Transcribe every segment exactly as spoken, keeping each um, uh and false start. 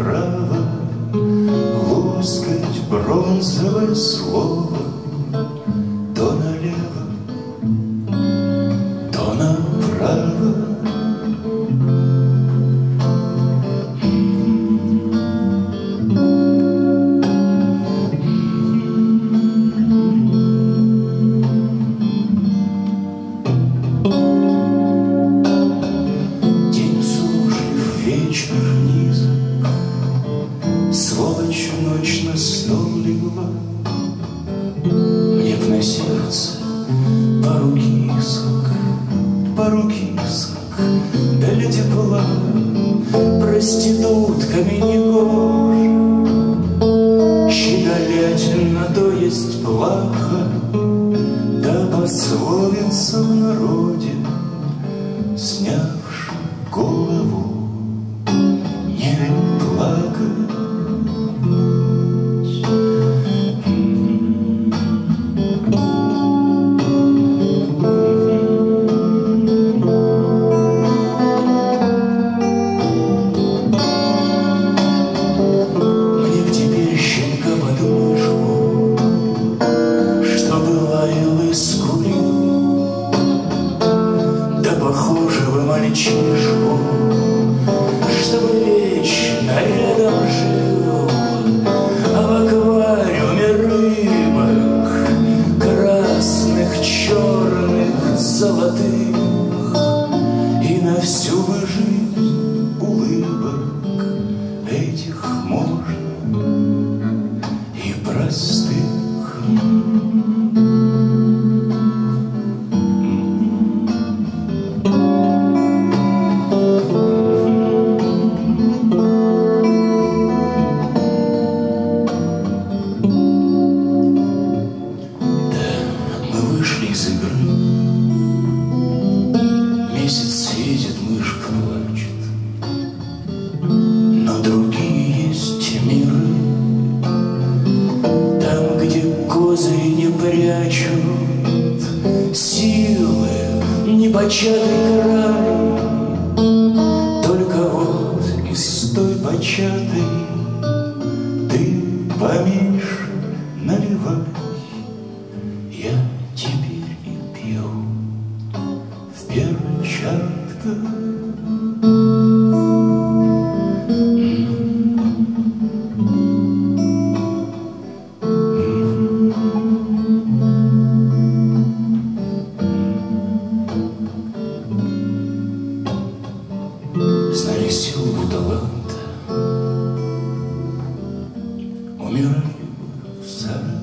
направо лускать бронзовое слово, то налево, то направо. Вечер низок, сволочь ночь на стол легла. Мне б на сердце пару кисок, пару кисок, да для тепла. Проститутками не гоже, щеголятина, то есть плаха. Да пословица в народе, снявши голову, не плакать. Мне б теперь щенка под мышку, чтобы лаял и скулил, да похожего мальчишку, чтобы вечно рядом жил, а в аквариуме рыбок красных, черных, золотых, и на всю бы жизнь улыбок этих можно и простых. Вышли из игры, месяц светит, мышка плачет, но другие есть миры, там, где козыри не прячут силы, непочатый край. Только вот из той початой ты поменьше наливай. Я теперь и пью в перчатках. Знали силу таланта, умирали в Саратове.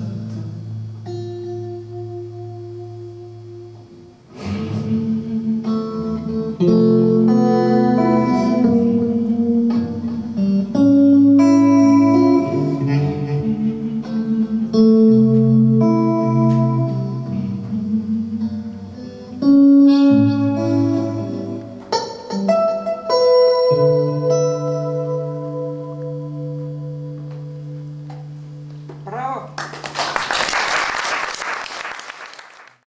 Браво!